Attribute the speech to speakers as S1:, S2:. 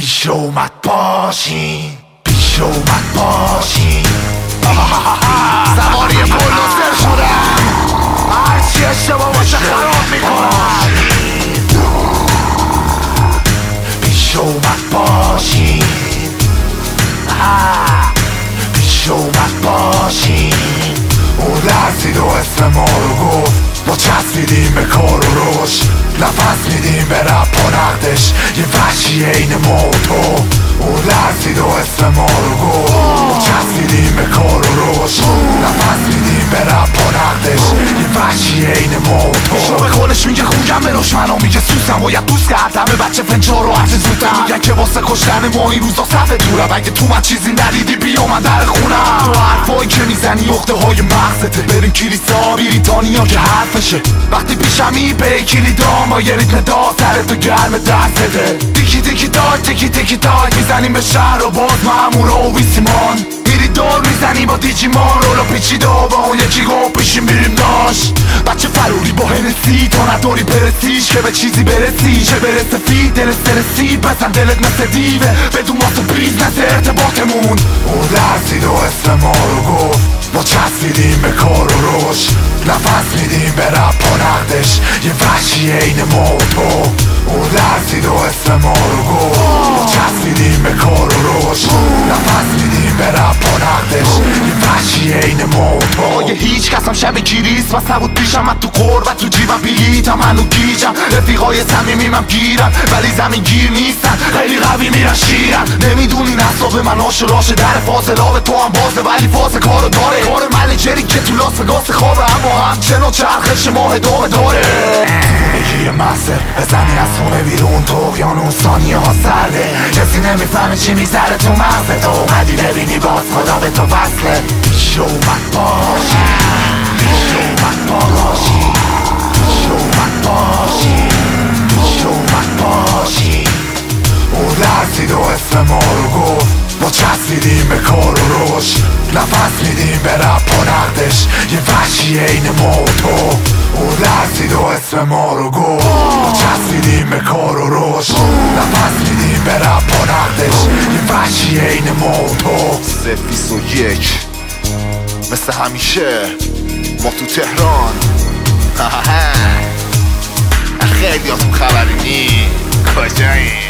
S1: پیش اومد باشین، پیش اومد باشین. سواری بلوزر شدم، هرچی اشتباه باشه خراب میکنم. پیش اومد باشین، پیش اومد باشین. اون لرزید و اسم ما رو گفت، ما چسبیدیم به کار و روش، نفس میدیم به رپ و نقدش، یه وحشی عین ما و تو. اون لرزید و اسم ما رو گفت، ما چسبیدیم به کار و روش، نفس میدیم به رپ و نقدش، یه وحشی عین ما و تو. شو به خودش میگه خوگم بروش، منو میگه سوسم باید دوست کردم به بچه فنجار و هرچه زودتر. میگن که واسه کشتن ما این روزا صف دورم، اگه تو من چیزی ندیدی بیا من در خونم. تو حرفایی که میزنی اخته های مغزته، بریم کلیسا بریتانیا که حرفشه. وقتی پیشمی به کلیدام با یه ریتم دار سرتو گرم دستته. دیکی دیکی داک دیکی دیکی داک میزنیم به شهر و باز مامورا و ویسیمان. میری دور میزنی با دیجیمان رولا پیچیده و با اون یکی گو پیشیم بریم داشت. بچه فروری با هنسی تو نداری برسیش که به چیزی برسی، چه برسه فید دل سرسی بسن دلت مثل دیوه بدون واسه بیزنس ارتباطمون. اون لرزید و اسم ما رو گفت، ما چسبیدیم به کار و روش، نفس میدیم به رپ و نقدش، یه وحشی عین ما و تو. اون لرزید و اسم ما رو گفت، ما چسبیدیم به کار و روش، نفس میدیم به رپ و نقدش، یه وحشی عین ما و تو. یه هیچ کسم شب کریس بس نبود پیشم، من تو قربت تو جیبم بلیتم هنو گیجم. رفیقای صمیمیمم گیرن ولی زمین گیر نیستن، خیلی قوی میرن شیرن. نمیدونی نصاب من آش در فاصله تو هم بازه ولی فاز کارو داره. کار منیجری که تو لاس وگاس خوابه اما همچنان چرخش ماه ادامه داره. یه محصر بزنی از خونه بیرون تو اقیانوس ثانیه ها سرده، کسی نمیفهمه چی میگذره تو مغزت. تو اومدی ببینی باز خدا به تو وصله. پیش اومد باشی، پیش اومد باشی، پیش اومد باشی، پیش اومد باشی. اون لرزید و اسم ما رو گفت، ما چسبیدیم به کار و روش، نفس میدیم به رپ و نقدش، یه وحشی عین ما و تو. اون لرزید و اسم ما رو گفت، ما چسبیدیم به کار و روش، نفس میدیم به رپ و نقدش، یه وحشی عین ما و تو. 021 مثل همیشه ما تو تهران. خیلی هاتون خبری نی کجایی؟